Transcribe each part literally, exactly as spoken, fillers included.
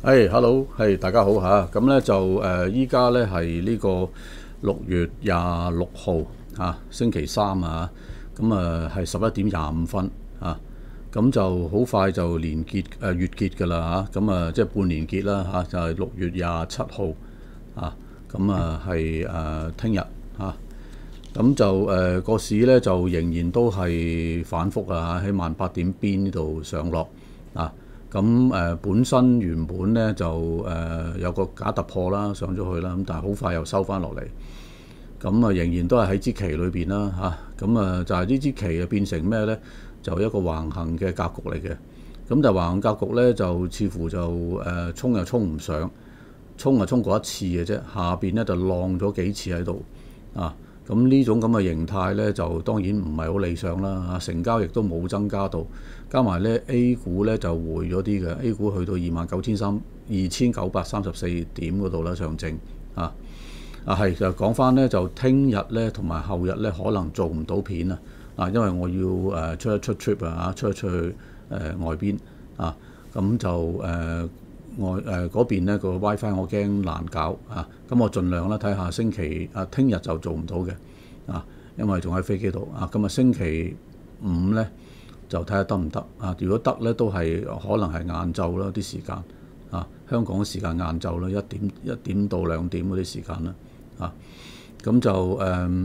誒，hello，係大家好嚇。咁咧就誒，依家咧係呢個六月廿六號嚇，星期三啊。咁啊係十一點廿五分啊。咁就好快就年結誒、呃、月結㗎啦嚇。咁啊即係半年結啦嚇，就係六月廿七號啊。咁啊係誒聽日嚇。咁就誒個、呃、市咧就仍然都係反覆啊，喺萬八點邊呢度上落啊。咁誒、呃、本身原本咧就誒、呃、有個假突破啦，上咗去啦，咁但係好快又收翻落嚟。咁啊仍然都係喺支期裏邊啦嚇。咁啊就係呢支期啊變成咩咧？就一個橫行嘅格局嚟嘅。咁但係橫行格局咧就似乎就誒、呃、衝又衝唔上，衝就衝過一次嘅啫，下邊咧就浪咗幾次喺度啊。咁呢種咁嘅形態咧，就當然唔係好理想啦嚇，成交亦都冇增加到，加埋咧 A 股咧就回咗啲嘅 ，A 股去到二萬九千三二千九百三十四點嗰度啦，上證啊啊係就講翻咧，就聽日咧同埋後日咧可能做唔到片啊啊，因為我要誒出一出 trip 啊，出一出去誒、呃、外邊啊，咁就誒。呃外誒嗰邊咧個 WiFi 我驚難搞啊，咁我盡量啦睇下星期啊聽日就做唔到嘅啊，因為仲喺飛機度啊，咁啊星期五咧就睇下得唔得啊？如果得咧都係可能係晏晝啦啲時間啊，香港時間晏晝啦，一點一點到兩點嗰啲時間啦啊，咁就誒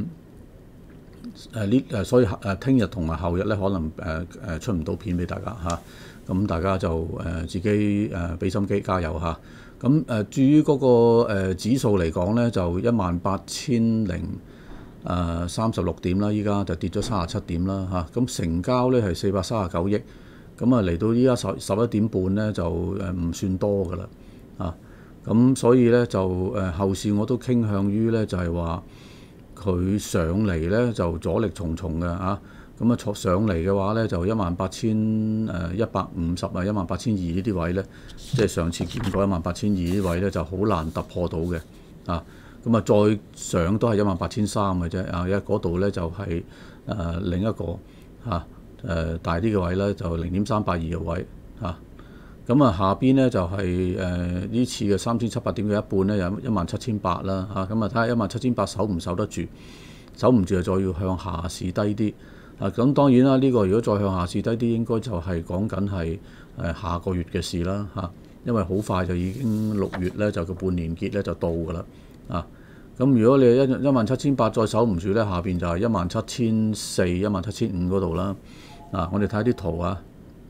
誒呢誒所以誒聽日同埋後日咧可能誒誒、呃、出唔到片俾大家嚇。啊咁大家就誒、呃、自己誒俾、呃、心機加油嚇。咁、啊、誒、呃、至於嗰、那個、呃、指數嚟講咧，就一萬八千零誒三十六點啦，依家就跌咗三十七點啦嚇。咁、啊、成交咧係四百三十九億，咁啊嚟到依家十十一點半咧就誒唔算多噶啦啊。咁所以咧就誒、呃、後市我都傾向於咧就係話佢上嚟咧就阻力重重嘅啊。咁啊，坐上嚟嘅話咧，就一萬八千誒一百五十啊，一萬八千二呢啲位咧，即係上次見過一萬八千二呢啲位咧，就好難突破到嘅啊。咁啊，再上都係一萬八千三嘅啫啊，因為嗰度咧就係、是、誒、呃、另一個嚇誒、啊呃、大啲嘅位咧，就零點三八二嘅位嚇。咁啊，下邊咧就係誒呢次嘅三千七百點嘅一半咧，有一萬七千八啦嚇。咁啊，睇下一萬七千八守唔守得住，守唔住就再要向下試低啲。啊，咁當然啦，呢、這個如果再向下試低啲，應該就係講緊係誒下個月嘅事啦嚇、啊，因為好快就已經六月咧就個半年結咧就到㗎啦啊。咁如果你一一萬七千八再守唔住咧，下邊就係一萬七千四、一萬七千五嗰度啦。啊，我哋睇下啲圖啊，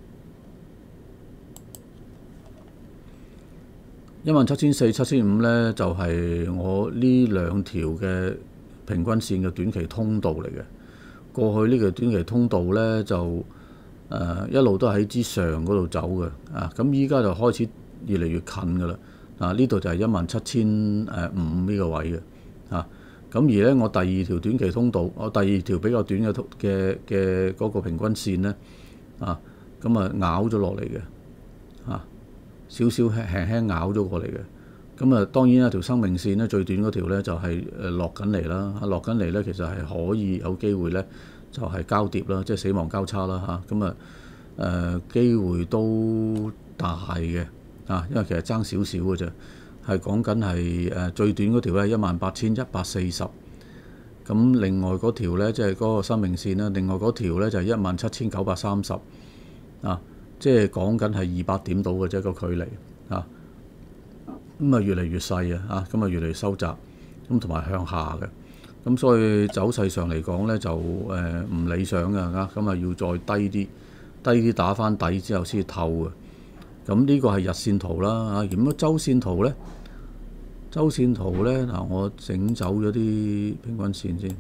一萬七千四、七千五咧就係、是、我呢兩條嘅平均線嘅短期通道嚟嘅。過去呢個短期通道咧就誒、呃、一路都喺之上嗰度走嘅啊，咁依家就開始越嚟越近㗎啦啊！呢度就係一萬七千誒五呢個位嘅啊，咁而咧我第二條短期通道，我第二條比較短嘅嘅嘅嗰個平均線咧啊，咁啊咬咗落嚟嘅啊，少少輕輕咬咗過嚟嘅。咁啊，當然一條生命線咧，最短嗰條咧就係誒落緊嚟啦，落緊嚟咧其實係可以有機會咧，就係交疊啦，即係死亡交叉啦嚇。咁啊誒機會都大嘅啊，因為其實爭少少嘅啫，係講緊係誒最短嗰條咧一萬八千一百四十，咁另外嗰條咧即係嗰個生命線啦，另外嗰條咧就係一萬七千九百三十啊，即係講緊係二百點到嘅啫個距離啊。咁啊越嚟越細啊，嚇咁啊越嚟越收窄，咁同埋向下嘅，咁所以走勢上嚟講咧就誒唔、呃、理想嘅嚇，咁啊要再低啲，低啲打翻底之後先透嘅。咁呢個係日線圖啦嚇，咁啊週線圖咧，週線圖咧嗱，我整走咗啲平均線先。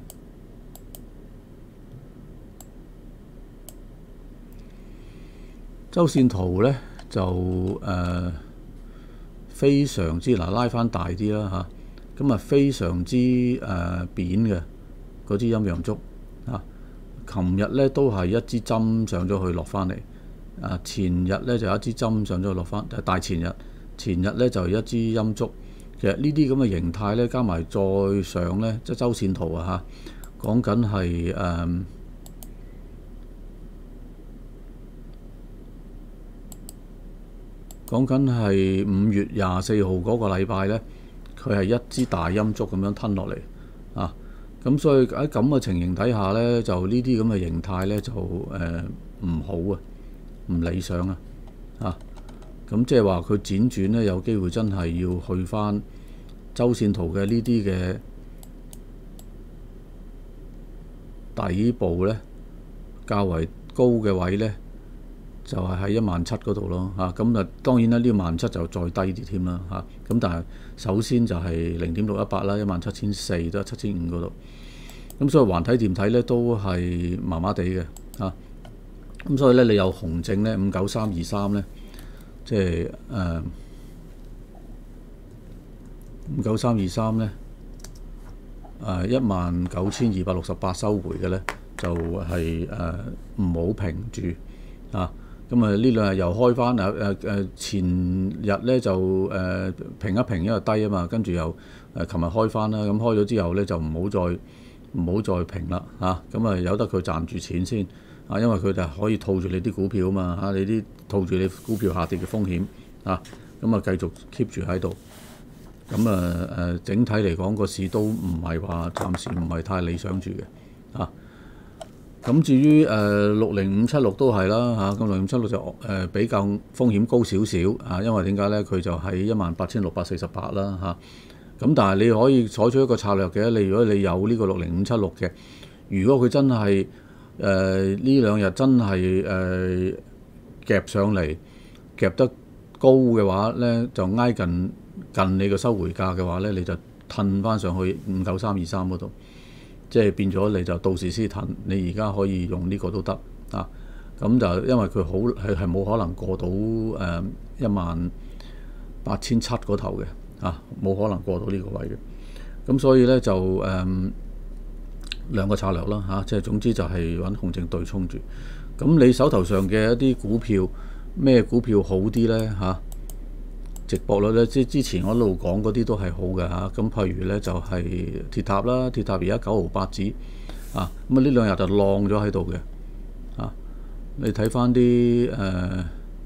週線圖咧就誒。呃非常之嗱，拉翻大啲啦嚇，咁啊非常之誒、呃、扁嘅嗰支陰陽燭啊，琴日咧都係一支針上咗去落翻嚟，啊前日咧就有一支針上咗去落翻，大前日前日咧就一支陰燭，其實呢啲咁嘅形態咧加埋再上咧，即係週線圖啊嚇，講緊係誒。 講緊係五月廿四號嗰個禮拜呢，佢係一支大陰燭咁樣吞落嚟啊！咁所以喺咁嘅情形底下呢，就呢啲咁嘅形態呢，就誒唔、呃、好啊，唔理想啊！啊，咁即係話佢輾轉呢，有機會真係要去翻周線圖嘅呢啲嘅底部呢，較為高嘅位呢，就係喺一萬七嗰度咯嚇。咁啊當然啦，呢個萬七就再低啲添啦嚇。咁但係首先就係零點六一八啦，一萬七千四都係七千五嗰度。咁所以橫睇掂睇咧都係麻麻地嘅嚇。咁所以咧你有紅證咧五九三二三咧，即係誒五九三二三咧誒一萬九千二百六十八收回嘅咧，就係誒唔好平住啊。咁啊呢兩日又開翻啊誒誒前日咧就誒、呃、平一平因為低啊嘛，跟住又誒琴日開翻啦。咁開咗之後咧就唔好再唔好再平啦嚇。咁啊由得佢賺住錢先啊，因為佢就可以套住你啲股票啊嘛嚇，你啲套住你股票下跌嘅風險啊，咁啊繼續 keep 住喺度。咁啊誒整體嚟講個市都唔係話暫時唔係太理想住嘅啊。咁至於誒六零五七六都係啦嚇，咁六零五七六就誒、呃、比較風險高少少啊，因為點解咧？佢就喺一萬八千六百四十八啦嚇。咁、啊、但係你可以採取一個策略嘅，你如果你有呢個六零五七六嘅，如果佢真係誒呢兩日真係誒、呃、夾上嚟夾得高嘅話咧，就挨近近你個收回價嘅話咧，你就褪翻上去五九三二三嗰度。即係變咗，你就到時先騰。你而家可以用呢個都得啊。咁就因為佢好係係冇可能過到誒一萬八千七嗰頭嘅啊，冇可能過到呢個位嘅。咁所以咧就誒、嗯、兩個策略啦嚇、啊，即係總之就係揾紅證對沖住。咁你手頭上嘅一啲股票，咩股票好啲咧嚇？值博率咧，即係之前我一路講嗰啲都係好嘅嚇。咁、啊、譬如咧就係、是、鐵塔啦，鐵塔而家九毫八紙啊。咁啊呢兩日就浪咗喺度嘅啊。你睇翻啲誒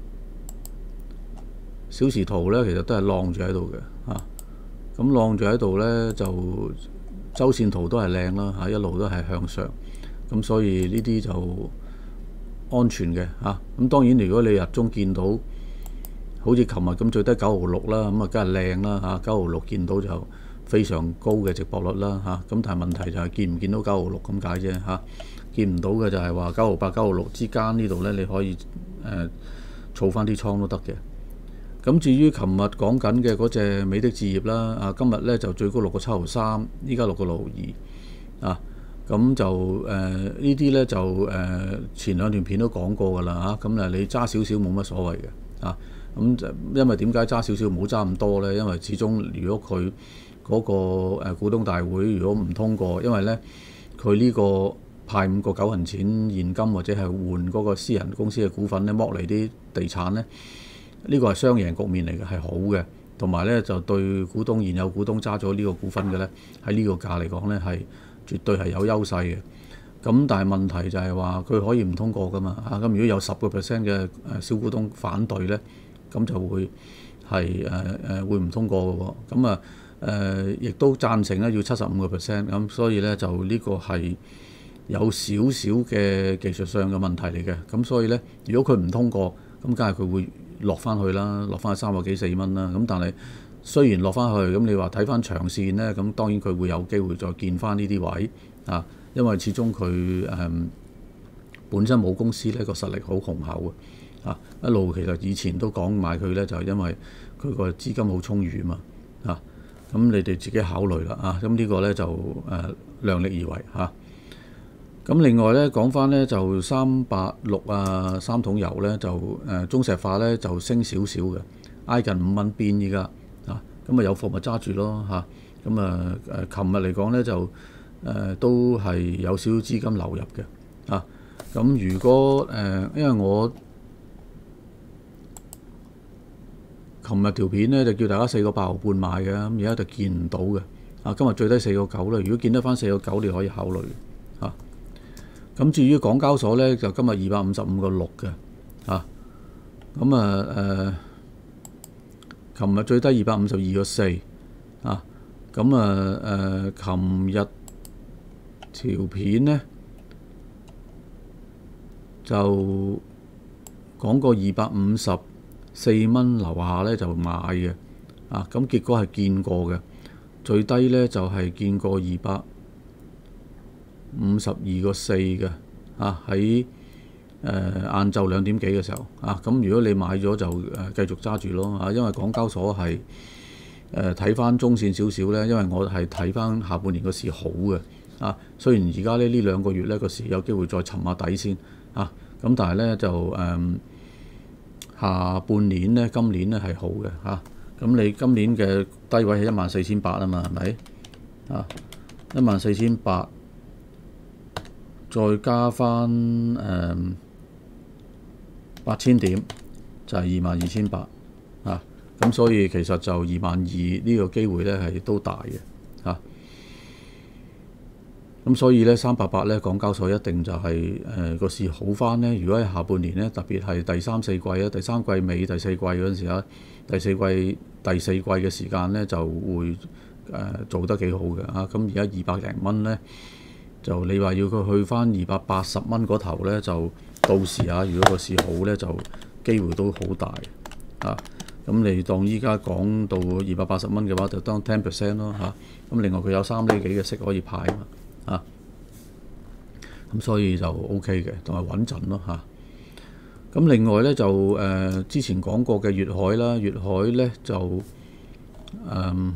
小時圖咧，其實都係浪住喺度嘅啊。咁浪住喺度咧，就周線圖都係靚啦嚇，一路都係向上。咁所以呢啲就安全嘅嚇。咁、啊、當然如果你日中見到，好似琴日咁最低九毫六啦，咁啊梗係靚啦嚇，九毫六見到就非常高嘅值博率啦嚇。咁但係問題就係見唔見到九毫六咁解啫嚇，見唔到嘅就係話九毫八、九毫六之間呢度咧，你可以誒儲翻啲倉都得嘅。咁至於琴日講緊嘅嗰隻美的置業啦，啊今日咧就最高六個七毫三，依家六個六毫二啊。咁就誒、呃、呢啲咧就誒、呃、前兩段片都講過㗎啦嚇。咁啊你揸少少冇乜所謂嘅啊。咁就因為點解揸少少唔好揸咁多呢？因為始終如果佢嗰個誒股東大會如果唔通過，因為呢，佢呢個派五個九銀錢現金或者係換嗰個私人公司嘅股份咧，剝離啲地產呢，呢、呢個係雙贏局面嚟嘅，係好嘅。同埋呢，就對股東現有股東揸咗呢個股份嘅呢，喺呢個價嚟講呢，係絕對係有優勢嘅。咁但係問題就係話佢可以唔通過㗎嘛嚇。咁如果有十個 percent 嘅誒小股東反對呢，咁就會係誒誒會唔通過嘅喎，咁啊誒亦都贊成咧要七十五個 percent，咁所以咧就呢個係有少少嘅技術上嘅問題嚟嘅，咁所以咧如果佢唔通過，咁梗係佢會落翻去啦，落翻去三個幾四蚊啦，咁但係雖然落翻去，咁你話睇翻長線咧，咁當然佢會有機會再見翻呢啲位啊，因為始終佢誒、嗯、本身冇公司咧個實力好雄厚嘅。啊！一路其實以前都講買佢咧，就係因為佢個資金好充裕嘛。啊！咁你哋自己考慮啦。啊！咁呢個咧就誒、呃、量力而為嚇。咁、啊、另外咧講翻咧就三八六啊，三桶油咧就誒、呃、中石化咧就升少少嘅，挨近五蚊邊依家啊。咁啊有貨咪揸住咯嚇。咁啊誒，琴日嚟講咧就誒、呃、都係有少少資金流入嘅。啊！咁如果誒、呃，因為我琴日條片咧就叫大家四個八毫半買嘅，咁而家就見唔到嘅。啊，今日最低四個九啦。如果見得翻四個九，你可以考慮嚇。咁、啊、至於港交所咧，就今日二百五十五個六嘅。啊，咁啊誒琴日最低二百五十二個四啊。咁啊誒，琴日條片呢，就講過二百五十四蚊樓下呢就買嘅啊。咁結果係見過嘅，最低呢就係、是、見過二百五十二個四嘅啊。喺誒晏晝兩點幾嘅時候啊，咁如果你買咗就誒、呃、繼續揸住咯啊，因為港交所係誒睇翻中線少少咧，因為我係睇翻下半年個市好嘅啊。雖然而家咧呢兩個月咧個市有機會再沉下底先啊，咁但係咧就誒、呃、下半年咧今年咧係好嘅嚇。咁、啊、你今年嘅低位係一萬四千八啊嘛，係咪啊？一萬四千八再加翻誒。呃八千點就係二萬二千八啊，咁所以其實就二萬二呢個機會咧係都大嘅啊。咁所以咧三百八咧港交所一定就係誒個市好翻咧。如果喺下半年咧，特別係第三四季啊，第三季尾第四季嗰陣時啊，第四季第四季嘅時間咧就會誒、呃、做得幾好嘅啊。咁而家二百零蚊咧，就你話要佢去翻二百八十蚊嗰頭咧就。到時啊，如果個市好咧，就機會都好大啊！咁你當依家講到二百八十蚊嘅話，就當 ten percent 咯嚇。咁、啊、另外佢有三厘幾嘅息可以派啊嘛啊！咁所以就 O K 嘅，同埋穩陣咯嚇。咁、啊、另外咧就誒、呃、之前講過嘅粵海啦，粵海咧就誒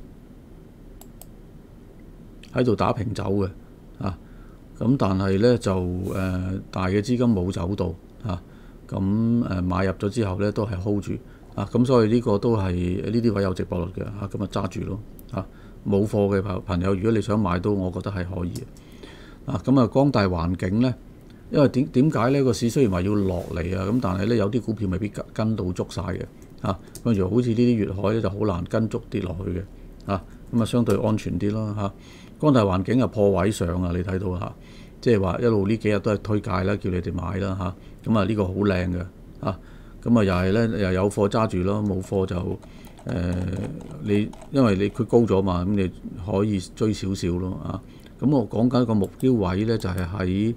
喺度打平走嘅啊。咁但係咧就誒、呃、大嘅資金冇走到嚇，咁、啊、誒買入咗之後咧都係 hold 住啊，咁所以呢個都係呢啲位有值博率嘅嚇，咁啊揸住咯嚇。冇貨嘅朋朋友，如果你想買都，我覺得係可以啊。咁啊，光大環境咧，因為點點解呢個市雖然話要落嚟啊，咁但係咧有啲股票未必跟跟到足晒嘅嚇，譬如好似呢啲粵海咧就好難跟足跌落去嘅嚇，咁啊相對安全啲咯嚇。光大環境啊破位上啊，你睇到嚇，即係話一路呢幾日都係推介啦，叫你哋買啦嚇。咁啊呢個好靚嘅嚇，咁啊又係咧又有貨揸住咯，冇貨就誒、呃、你因為你佢高咗嘛，咁你可以追少少咯啊。咁我講緊個目標位咧就係喺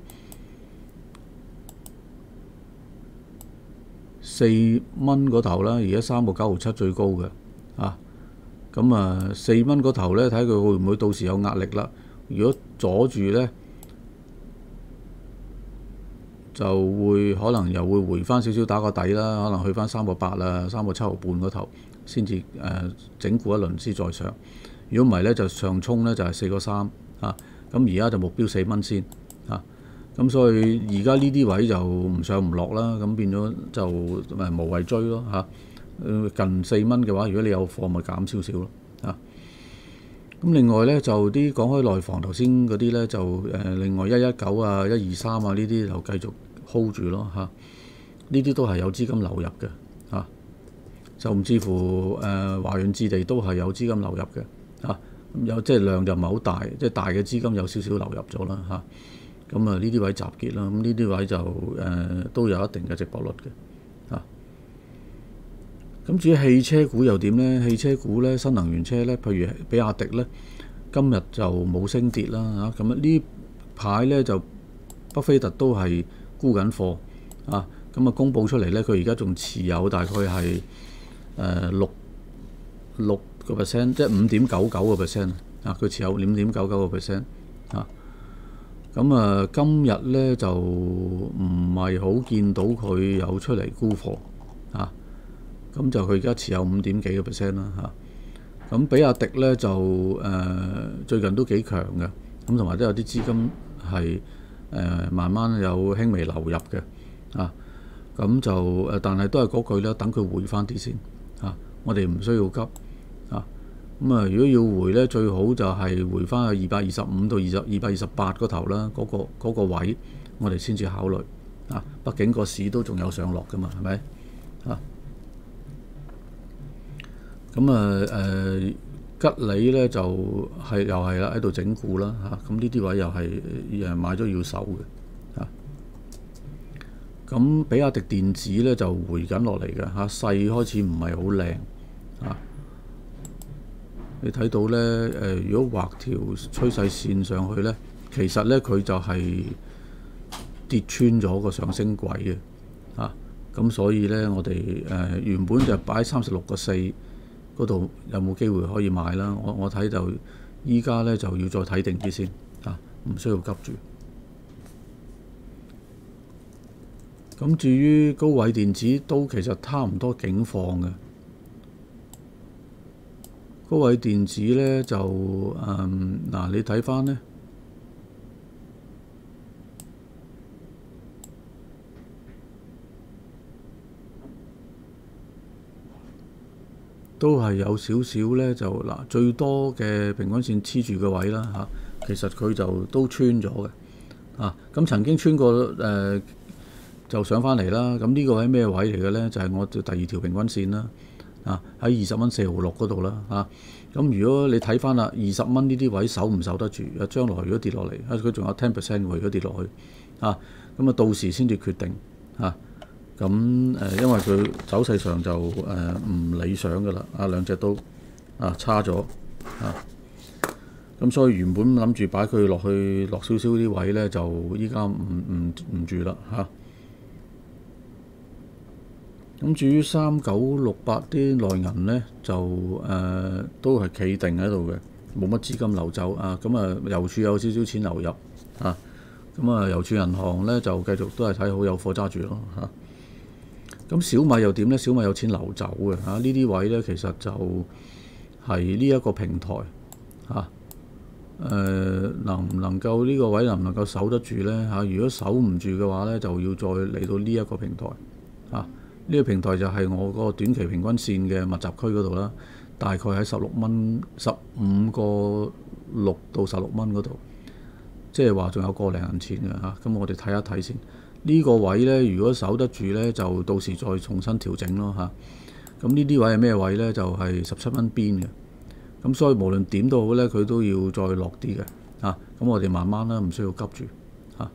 四蚊嗰頭啦，而家三個九毫七最高嘅啊。咁啊，四蚊嗰頭咧，睇佢會唔會到時有壓力啦？如果阻住咧，就會可能又會回翻少少打個底啦，可能去翻三個八啊，三個七毫半嗰頭先至誒整固一輪先再上。如果唔係咧，就上衝咧就係四個三啊。咁而家就目標四蚊先啊。咁所以而家呢啲位就唔上唔落啦，咁變咗就誒無謂追咯嚇。啊近四蚊嘅話，如果你有貨，咪減少少咯啊。咁另外咧就啲講開內房頭先嗰啲咧就誒、呃、另外一一九啊、一二三啊呢啲就繼續 hold 住咯嚇。呢啲都係有資金流入嘅啊，甚至乎誒、呃、華潤置地都係有資金流入嘅啊。有即係量就唔係好大，即係大嘅資金有少少流入咗啦嚇。咁啊呢啲位集結啦，咁呢啲位就誒、呃、都有一定嘅值博率嘅啊。咁至於汽車股又點呢？汽車股咧，新能源車咧，譬如比亞迪咧，今日就冇升跌啦嚇。咁啊呢排咧就巴菲特都係沽緊貨啊。咁啊公佈出嚟咧，佢而家仲持有大概係誒六六個 percent，即係五點九九個 percent 啊。佢持有五點九九個 percent 啊。咁啊今日咧就唔係好見到佢有出嚟沽貨啊。咁就佢而家持有五點幾個 percent 啦嚇。咁比亞迪咧就誒、呃、最近都幾強嘅，咁同埋都有啲資金係誒、呃、慢慢有輕微流入嘅啊。咁就誒，但係都係嗰句啦，等佢回翻啲先啊。我哋唔需要急啊。咁啊，如果要回咧，最好就係回翻去二百二十五到二十二百二十八嗰頭啦，嗰、嗰個嗰個位我哋先至考慮啊。畢竟個市都仲有上落噶嘛，係咪啊？咁啊誒吉利咧就係、是、又係啦，喺度整固啦嚇。咁呢啲位又係誒買咗要守嘅嚇。咁、啊、比亞迪電子咧就回緊落嚟嘅嚇，勢開始唔係好靚啊。你睇到咧誒、呃，如果畫條趨勢線上去咧，其實咧佢就係跌穿咗個上升軌嘅啊。咁所以咧，我哋誒、呃、原本就擺三十六個四嗰度有冇機會可以買啦？我我睇就依家咧就要再睇定啲先啊，唔需要急住。咁至於高位電子都其實差唔多境況嘅。高位電子咧就誒嗱、呃，你睇翻咧都係有少少咧就嗱、呃，最多嘅平均線黐住嘅位啦嚇、啊，其實佢就都穿咗嘅啊。咁曾經穿過誒、呃、就上翻嚟啦。咁呢個位咩位嚟嘅咧？就係、是、我第二條平均線啦。啊！喺二十蚊四毫六嗰度啦嚇，咁、啊、如果你睇翻啦，二十蚊呢啲位守唔守得住？啊，將來如果跌落嚟，啊佢仲有 ten percent 喎，如果跌落去，啊咁啊到時先至決定嚇。咁、啊、誒、啊，因為佢走勢上就誒唔、呃、理想噶啦，啊兩隻都啊差咗啊，咁所以原本諗住擺佢落去落少少啲位咧，就依家唔唔唔住啦嚇。啊咁至於三九六八啲內銀咧，就誒、呃、都係企定喺度嘅，冇乜資金流走啊。咁啊，郵儲有少少錢流入啊。咁啊，郵儲銀行咧就繼續都係睇好，有貨揸住咯嚇。咁、啊、小米又點咧？小米有錢流走嘅嚇，呢啲位咧其實就係呢一個平台嚇。誒、啊呃、能唔能夠呢個位能唔能夠守得住咧嚇、啊？如果守唔住嘅話咧，就要再嚟到呢一個平台嚇。啊呢個平台就係我個短期平均線嘅密集區嗰度啦，大概喺十六蚊、十五個六到十六蚊嗰度，即係話仲有個零銀錢嘅嚇。咁我哋睇一睇先。呢、這個位呢，如果守得住呢，就到時再重新調整咯嚇。咁呢啲位係咩位呢？就係十七蚊邊嘅。咁所以無論點都好呢，佢都要再落啲嘅嚇。咁我哋慢慢啦，唔需要急住嚇。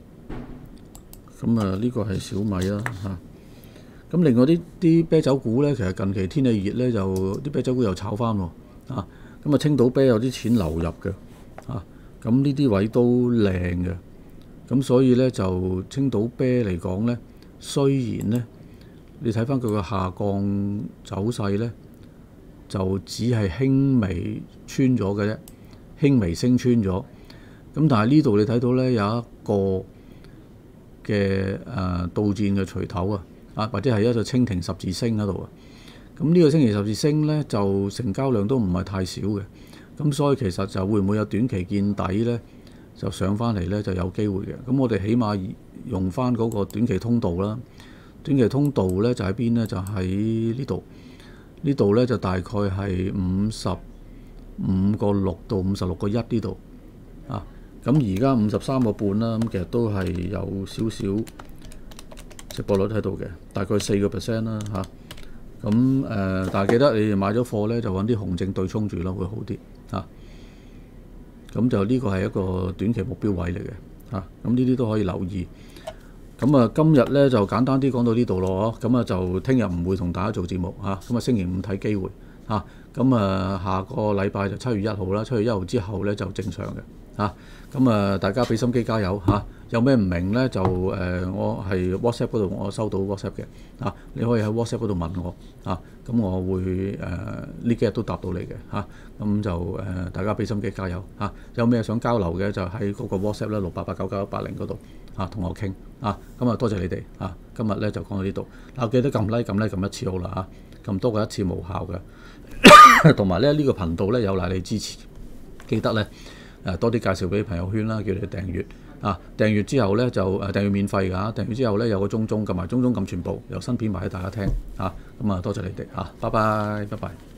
咁啊，呢個係小米啦嚇。咁另外啲啲啤酒股咧，其實近期天氣熱咧，就啲啤酒股又炒翻喎啊！咁啊，青島啤有啲錢流入嘅啊，咁呢啲位都靚嘅，咁所以咧就青島啤嚟講咧，雖然咧你睇翻佢個下降走勢咧，就只係輕微穿咗嘅啫，輕微升穿咗。咁但係呢度你睇到咧有一個嘅誒倒轉嘅錘頭啊！啊，或者係一個蜻蜓十字星喺度啊，咁呢個蜻蜓十字星咧就成交量都唔係太少嘅，咁所以其實就會唔會有短期見底咧，就上翻嚟咧就有機會嘅。咁我哋起碼用翻嗰個短期通道啦，短期通道咧就喺邊咧？就喺呢度，呢度咧就大概係五十五個六到五十六個一呢度啊。咁而家五十三個半啦，咁其實都係有少少直播率喺度嘅，大概四個 percent 啦嚇。咁誒、呃，但係記得你哋買咗貨咧，就揾啲紅證對沖住咯，會好啲嚇。咁、啊、就呢個係一個短期目標位嚟嘅嚇。咁呢啲都可以留意。咁啊，今日咧就簡單啲講到呢度咯。咁啊，就聽日唔會同大家做節目嚇。咁啊，星期五睇機會嚇。咁啊，下個禮拜就七月一號啦。七月一號之後咧就正常嘅嚇。咁啊，大家俾心機加油嚇。啊有咩唔明咧？就誒、呃，我係 WhatsApp 嗰度，我收到 WhatsApp 嘅啊，你可以喺 WhatsApp 嗰度問我啊，咁我會誒呢、呃、幾日都答到你嘅嚇，咁、啊、就誒、呃、大家俾心機加油嚇、啊，有咩想交流嘅就喺嗰個 WhatsApp 咧六八八九九一八零嗰度嚇，同我傾啊，咁啊多謝你哋啊，今日咧就講到呢度，嗱記得撳 like 撳 like 撳一次好啦嚇，撳多過一次無效嘅，同埋咧呢、呢個頻道咧有賴你支持，記得咧誒、啊、多啲介紹俾朋友圈啦，叫你訂閱。啊！訂閱之後咧就誒、啊、訂閱免費㗎、啊，訂閱之後咧有個鐘鐘撳埋鐘鐘撳全部，有新片埋俾大家聽嚇。咁啊多謝你哋嚇、啊，拜拜拜拜。